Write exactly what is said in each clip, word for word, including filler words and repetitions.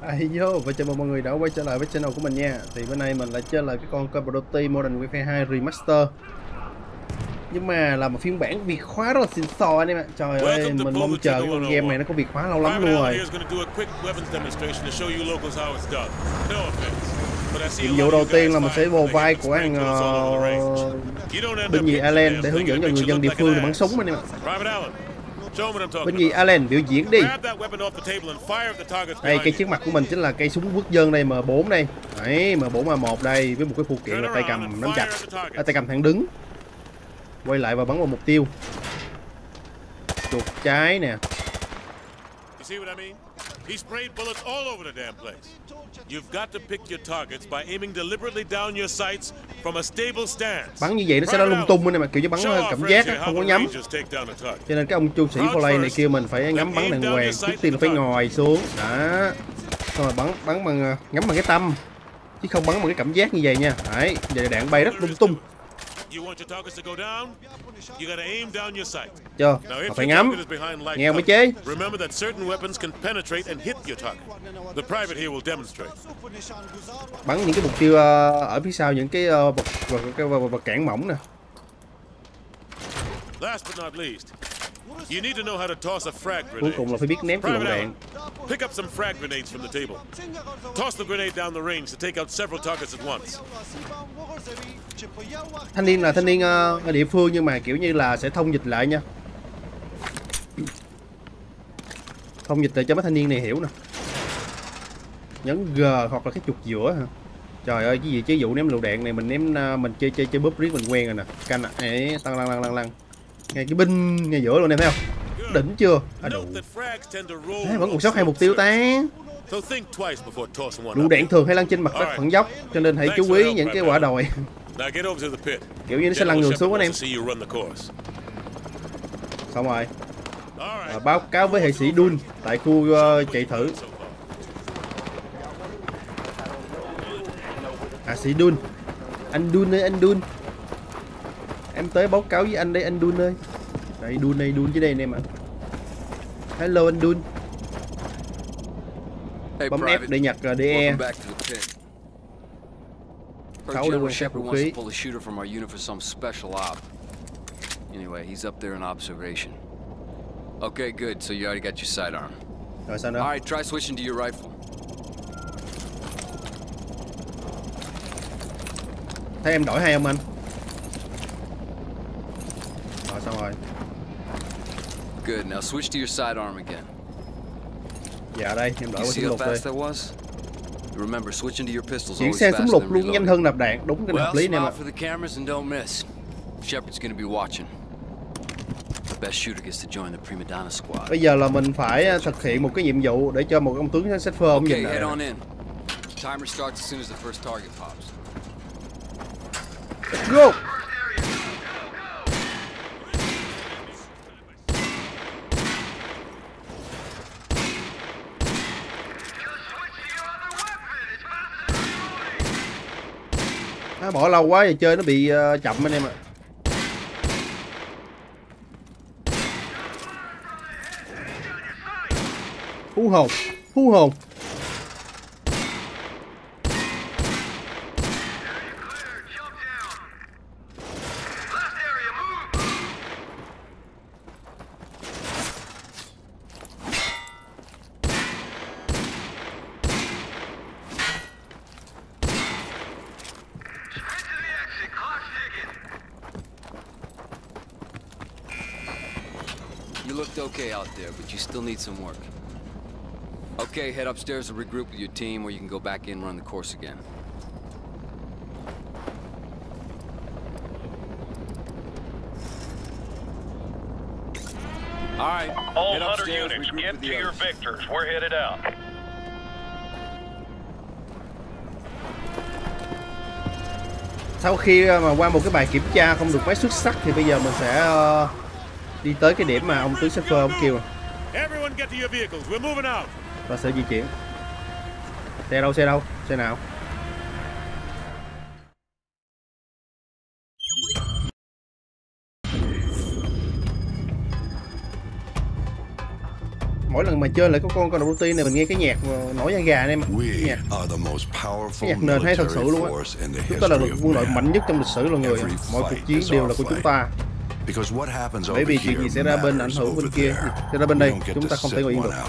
Ai vô và chào mừng mọi người đã quay trở lại với channel của mình nha. Thì bữa nay mình lại chơi lại cái con Call of Duty Modern Warfare hai Remaster, nhưng mà là một phiên bản Việt hóa rất là xịn sò anh em ạ. Trời ơi, mình mong chờ cái con game này nó có Việt hóa lâu lắm luôn rồi. Nhiệm vụ đầu tiên là mình sẽ vô vai của anh uh, binh nhì Alan để hướng dẫn cho người dân địa phương để bắn súng anh em ạ. Binh nhì Alan biểu diễn đi. Đây, cây trước mặt của mình chính là cây súng quốc dân đây, M bốn đây. Đấy, M bốn A một đây với một cái phụ kiện là tay cầm nắm chặt, à, tay cầm thẳng đứng. Quay lại và bắn vào mục tiêu. Chuột trái nè. He sprayed bullets all over the damn place. You've got to pick your targets by aiming deliberately down your sights from a stable stance. Bắn như vậy nó sẽ ra lung tung này mà, kiểu như bắn cảm giác không có nhắm. Cho nên cái ông chu sĩ volley này kia mình phải ngắm bắn đàng hoàng. Trước tiên là phải ngồi xuống, đó. Xong rồi bắn bắn bằng ngắm bằng cái tâm, chứ không bắn bằng cái cảm giác như vậy nha. Đấy, vậy đạn bay rất lung tung. Chưa, mà phải ngắm, nghe mới chế. Bắn những cái mục tiêu ở phía sau những cái vật, vật, vật, vật cản mỏng nè. Cuối cùng là phải biết ném cái lựu đạn. Pick up some frag grenades from the table. Toss the grenade down the range to take out several targets at once. Thanh niên là thanh niên uh, ở địa phương nhưng mà kiểu như là sẽ thông dịch lại nha. Thông dịch lại cho mấy thanh niên này hiểu nè. Nhấn G hoặc là cái chuột giữa hả? Trời ơi, cái gì chứ vụ ném lựu đạn này mình ném uh, mình chơi chơi chơi bóp riết mình quen rồi nè. Canh à, ấy, tăng lăng lăng lăng lăng. Ngay cái binh ngay giữa luôn em thấy không? Đỉnh chưa? À, đủ. Thế vẫn còn sót hai mục tiêu ta. Lựu đạn thường hay lăn trên mặt đất phẳng dốc, cho nên hãy chú ý những cái quả đồi. Kiểu như nó sẽ lăn ngược xuống anh em. Xong rồi. À, báo cáo với hệ sĩ Dun tại khu uh, chạy thử. À, sĩ Dun. Anh Dun ơi, anh Dun. Em tới báo cáo với anh đây, anh Dun ơi. Đây, Dun đây, Dun dưới đây anh em ạ. Hello anh Dun. Bấm F để nhặt đê e. Sáu để quan sát vũ khí. Anyway, he's up there in observation. Okay, good. So you already got your sidearm. Rồi sao nữa? All right, try switching to your rifle. Thấy em đổi hay không anh? Rồi xong rồi. Good. Now switch to your sidearm again. Dạ đây, em đổi qua súng lục đây. Remember, switching to your pistols chuyển always sang faster súng lục than luôn nhanh hơn nạp đạn, đúng cái hợp lý này mà. Well, smile for the cameras and don't miss. Shepard's gonna be watching. The best shooter gets to join the prima donna squad. Bây giờ là mình phải thực hiện một cái nhiệm vụ để cho một ông tướng xếp phơ ông nhìn lại. Okay, head on in. Timer starts as soon as the first target pops. Let's go. À, bỏ lâu quá rồi chơi nó bị uh, chậm anh em ạ. Hú hồn, hú hồn. You looked okay out there, but you still need some work. Okay, head upstairs and regroup with your team, or you can go back in and run the course again. All right, all head Hunter upstairs, units, regroup get with to the your others. victors. We're headed out. Sau khi mà qua một cái bài kiểm tra không được mấy xuất sắc thì bây giờ mình sẽ uh, đi tới cái điểm mà ông tướng shipper ông kêu. Và sẽ di chuyển. Xe đâu, xe đâu, xe nào? mỗi lần mà chơi lại có con Call of Duty này mình nghe cái nhạc nổi da gà anh em. Cái nhạc, cái nhạc nền hay thật sự luôn á. Chúng ta là quân đội mạnh nhất trong lịch sử loài người. Mọi cuộc chiến đều là của chúng ta. Bởi vì chuyện gì xảy ra bên ảnh hưởng bên kia, xảy ra bên đây, chúng ta không thể ngồi yên được.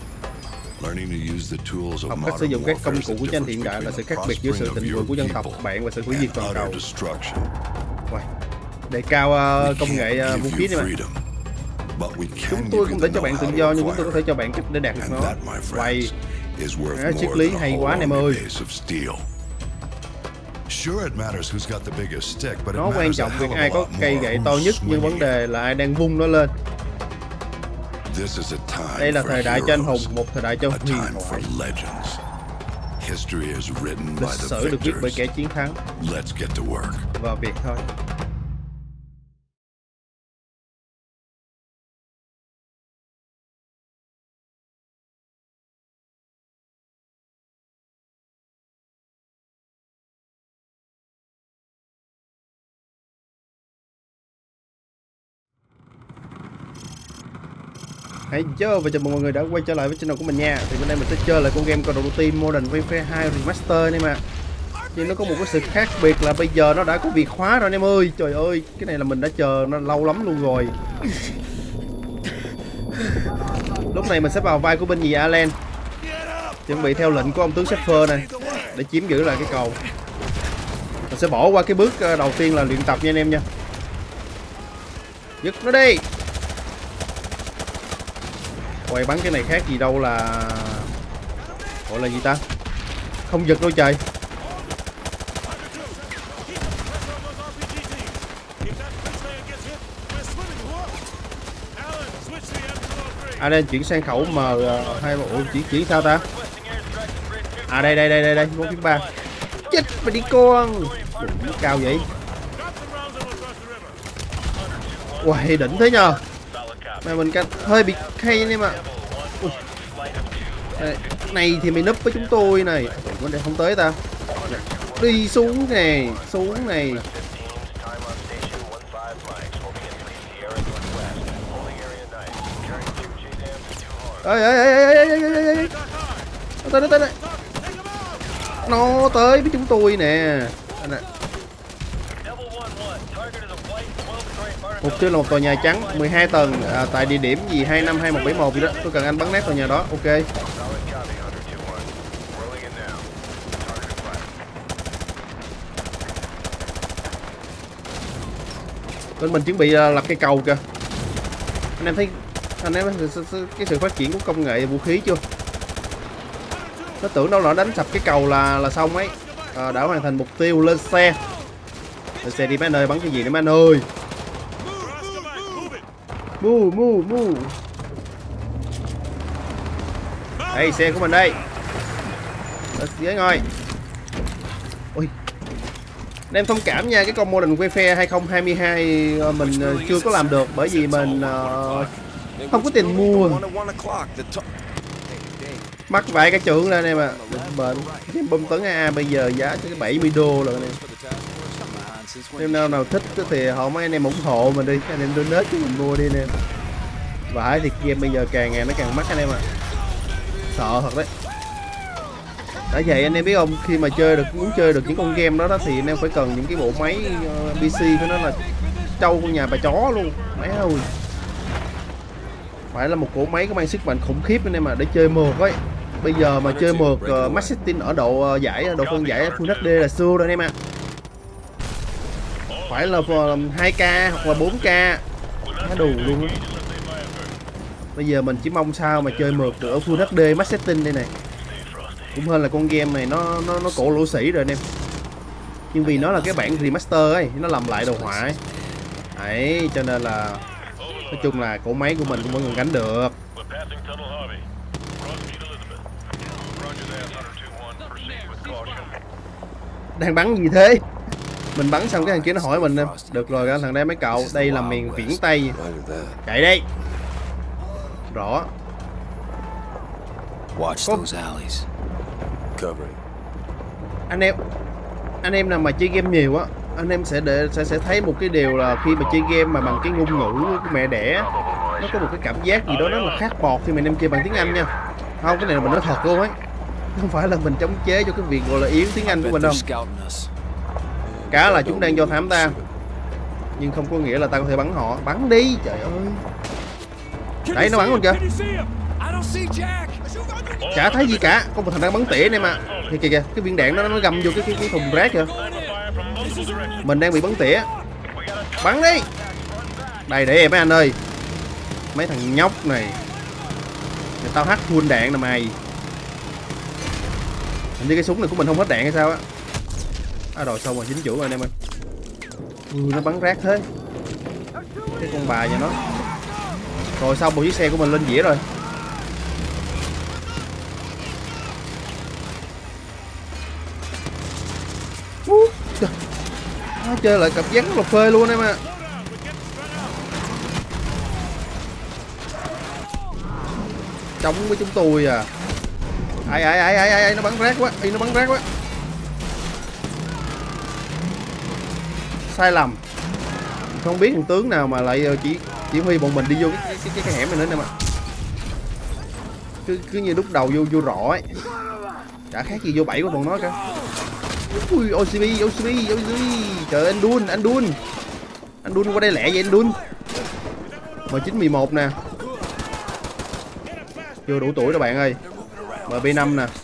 Học cách sử dụng các công cụ của tranh hiện đại là sự khác biệt giữa sự thịnh vượng của dân tộc bạn và sự hủy diệt toàn cầu. Wow. Đề cao uh, công nghệ uh, vũ khí này mà. Chúng tôi không thể cho bạn tự do nhưng chúng tôi có thể cho bạn cách để đạt được nó. Vậy, wow. Triết lý hay quá anh em ơi. Nó quan trọng việc ai có cây gậy to nhất, nhưng vấn đề là ai đang vung nó lên. Đây là thời đại cho anh hùng, một thời đại cho huyền thoại. Lịch sử được viết bởi kẻ chiến thắng. Vào việc thôi. Hãy chào và chào mừng mọi người đã quay trở lại với channel của mình nha. Thì bên đây mình sẽ chơi lại con game Call of Duty Modern Warfare hai Remaster này mà. Nhưng nó có một cái sự khác biệt là bây giờ nó đã có việc khóa rồi anh em ơi. Trời ơi, cái này là mình đã chờ nó lâu lắm luôn rồi. Lúc này mình sẽ vào vai của binh nhì Alan, chuẩn bị theo lệnh của ông tướng Shepard này để chiếm giữ lại cái cầu. Mình sẽ bỏ qua cái bước đầu tiên là luyện tập nha anh em nha. Dứt nó đi. Quay bắn cái này khác gì đâu là gọi là gì ta, không giật đâu trời. À đây chuyển sang khẩu M hai, ủa chuyển chuyển sao ta? À đây đây đây đây đây bốn ba. Chết mà đi con. Nó cao vậy. Uầy đỉnh thế nhờ. Mà mình canh hơi bị hay anh em ạ. Này thì mày núp với chúng tôi này. Vấn đề không tới ta. Đi xuống này, xuống này. Ê ê ê ê ê ê. Tới tới tới. Nó tới với chúng tôi nè. Mục tiêu là một tòa nhà trắng mười hai tầng à, tại địa điểm gì hai năm hai một bảy một gì đó. Tôi cần anh bắn nát tòa nhà đó. Ok. Bên mình chuẩn bị lập cây cầu kìa. Anh em thấy anh em cái sự phát triển của công nghệ vũ khí chưa? Nó tưởng đâu là đánh sập cái cầu là là xong ấy. À, đã hoàn thành mục tiêu. Lên xe. Lên xe đi mấy anh ơi, bắn cái gì nữa mấy anh ơi. Mu mu mu. Đây xe của mình đây. Ghế ngồi. Ui. Anh em thông cảm nha, cái con Modern Warfare hai không hai hai mình chưa có làm được bởi vì mình uh, không có tiền mua. Mắc vài cái trưởng lên em ạ. Bệnh. Cái bom tấn a a bây giờ giá cho cái bảy mươi đô rồi anh em. Em nào nào thích thì họ mấy anh em ủng hộ mình đi, anh em donate cho mình mua đi anh em. Vãi thì game bây giờ càng ngày nó càng mắc anh em ạ. À. Sợ thật đấy. Đã vậy anh em biết không, khi mà chơi được muốn chơi được những con game đó đó thì anh em phải cần những cái bộ máy uh, pê xê của nó là trâu con nhà bà chó luôn. Máy ơi. Phải là một cỗ máy có mang sức mạnh khủng khiếp anh em mà để chơi mượt ấy. Bây giờ mà chơi mượt uh, max setting ở độ uh, giải độ phân giải Full hát đê là xưa rồi anh em ạ. À. Phải là hai K hoặc là bốn K. Nó đủ luôn á. Bây giờ mình chỉ mong sao mà chơi mượt được ở Full hát đê max setting đây này. Cũng hơn là con game này nó nó nó cổ lỗ sĩ rồi anh em. Nhưng vì nó là cái bản remaster ấy, nó làm lại đồ họa ấy. Đấy, cho nên là nói chung là cỗ máy của mình cũng vẫn còn gánh được. Đang bắn gì thế? Mình bắn xong cái thằng kia nó hỏi mình. Được rồi anh thằng đây mấy cậu, đây là miền viễn Tây. Chạy đi. Rõ. Có... Anh em anh em nào mà chơi game nhiều á, anh em sẽ để sẽ sẽ thấy một cái điều là khi mà chơi game mà bằng cái ngôn ngữ của mẹ đẻ nó có một cái cảm giác gì đó nó là khác bọt khi mình em chơi bằng tiếng Anh nha. Không, cái này là mình nói thật luôn ấy, không phải là mình chống chế cho cái việc gọi là yếu tiếng Anh của mình đâu. Cá là chúng đang do thám ta, nhưng không có nghĩa là ta có thể bắn họ. Bắn đi, trời ơi. Đấy, nó bắn luôn kìa. Chả thấy gì cả, có một thằng đang bắn tỉa này mà. Kìa kìa kìa, cái viên đạn nó nó găm vô cái cái, cái thùng rác kìa. Mình đang bị bắn tỉa. Bắn đi. Đây để em mấy anh ơi. Mấy thằng nhóc này. Để tao hack full đạn nè mày. Hình như cái súng này của mình không hết đạn hay sao á. À rồi xong rồi, chính chủ rồi anh em ơi. Ừ, nó bắn rác thế. Cái con bà nhà nó. Rồi xong một chiếc xe của mình lên dĩa rồi. Uh, trời. À, chơi lại cảm giác rất là phê luôn em ạ. Chống với chúng tôi à. Ai ai ai ai ai nó bắn rác quá, Ê, nó bắn rác quá. Sai lầm. Không biết thằng tướng nào mà lại chỉ chỉ huy bọn mình đi vô cái cái cái, cái hẻm này nữa nè mà. Cứ cứ như lúc đầu vô vô rõ ấy. Chả khác gì vô bẫy của bọn nó cả. Ui, ô xê bê, ô xê bê, ô xê bê. Trời ơi, anh Dun, anh Dun. Anh Dun qua đây lẹ vậy anh Dun. M chín mười một nè. Chưa đủ tuổi đâu bạn ơi. M B năm nè.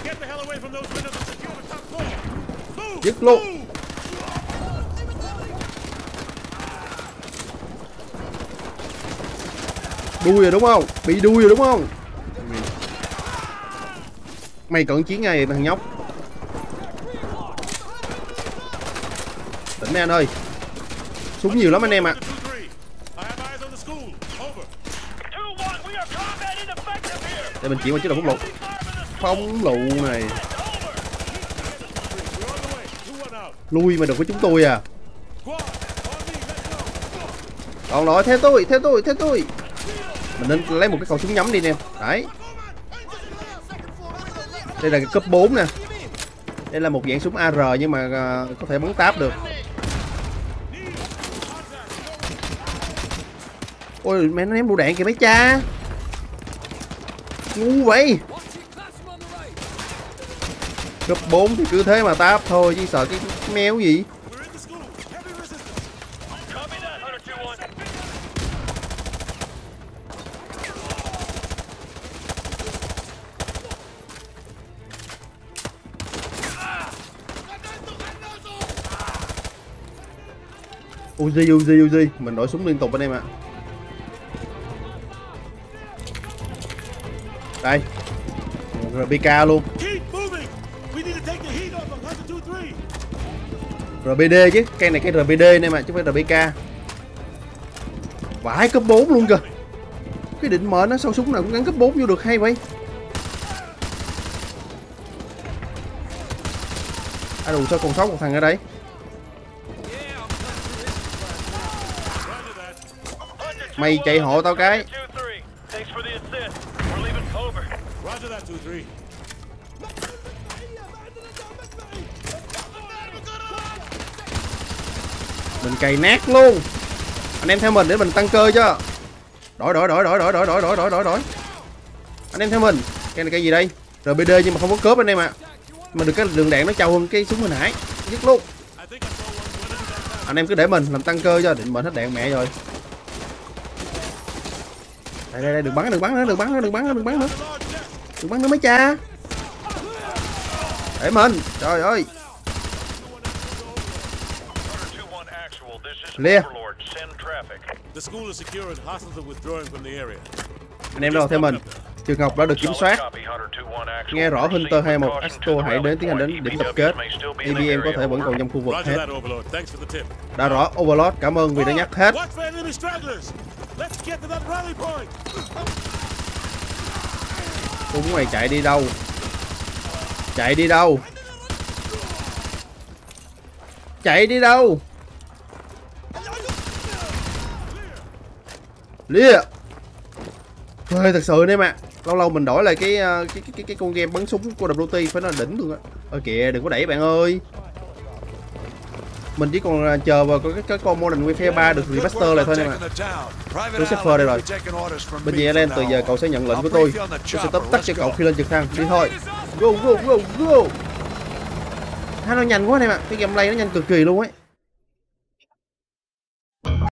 Dứt luôn. Đuôi rồi đúng không? Bị đuôi rồi đúng không? Mày cận chiến ngay thằng nhóc. Tỉnh mấy anh ơi. Súng nhiều lắm anh em ạ. Để mình chuyển qua chế độ phóng lục. Phóng lụ này. Lui mà đừng có chúng tôi à. Còn lại theo tôi, theo tôi, theo tôi. Mình nên lấy một cái khẩu súng nhắm đi nè. Đấy. Đây là cái cấp bốn nè. Đây là một dạng súng A R nhưng mà uh, có thể bắn táp được. Ôi mẹ nó ném đủ đạn kìa mấy cha. Ngu vậy. Cấp bốn thì cứ thế mà táp thôi chứ sợ cái méo gì. Uzi Uzi Uzi, mình đổi súng liên tục anh em ạ. Đây. rờ pê ca luôn. rờ pê đê chứ, cây này cây rờ pê đê anh em ạ, chứ không phải rờ pê ca. Vãi cấp bốn luôn kìa. Cái định mệnh nó sao súng nào cũng gắn cấp bốn vô được hay vậy. À đủ sao còn sót một thằng ở đây. Mày chạy hộ tao cái. Mình cày nát luôn. Anh em theo mình để mình tăng cơ cho. Đổi đổi đổi đổi đổi đổi đổi đổi đổi đổi đổi. Anh em theo mình. Cái này cái gì đây? rờ pê đê nhưng mà không có cớp anh em ạ. Mà được cái đường đạn nó trâu hơn cái súng hồi nãy. Dứt luôn. Anh em cứ để mình làm tăng cơ cho, định mệnh hết đạn mẹ rồi. Đây đây đây, đừng bắn đừng bắn nữa, đừng bắn nữa, đừng bắn nữa, đừng bắn nữa. Đừng bắn nữa mấy cha. Để mình. Trời ơi. Lia. Anh em đâu theo mình. Trường học đã được kiểm soát. Nghe rõ Hunter hai một Astro hãy đến tiến hành đến điểm tập kết. a bê em có thể vẫn còn trong khu vực hết. Đã rõ Overlord, cảm ơn vì đã nhắc hết. Chúng mày chạy đi đâu? Chạy đi đâu? Chạy đi đâu? Lia. Thôi thật sự đấy mà. Lâu lâu mình đổi lại cái cái cái cái con game bắn súng của Call of Duty phải nói đỉnh luôn á. Ôi kìa, đừng có đẩy bạn ơi. Mình chỉ còn chờ vào cái, cái con Modern Warfare ba được remaster lại thôi nè mà. Christopher đây rồi. Bên gì Alan, từ giờ cậu sẽ nhận lệnh của tôi. Tôi sẽ tấp tắt cho cậu khi lên trực thăng. Đi thôi. Go go go go. Ha, nó nhanh quá này mà. Cái gameplay nó nhanh cực kỳ luôn ấy.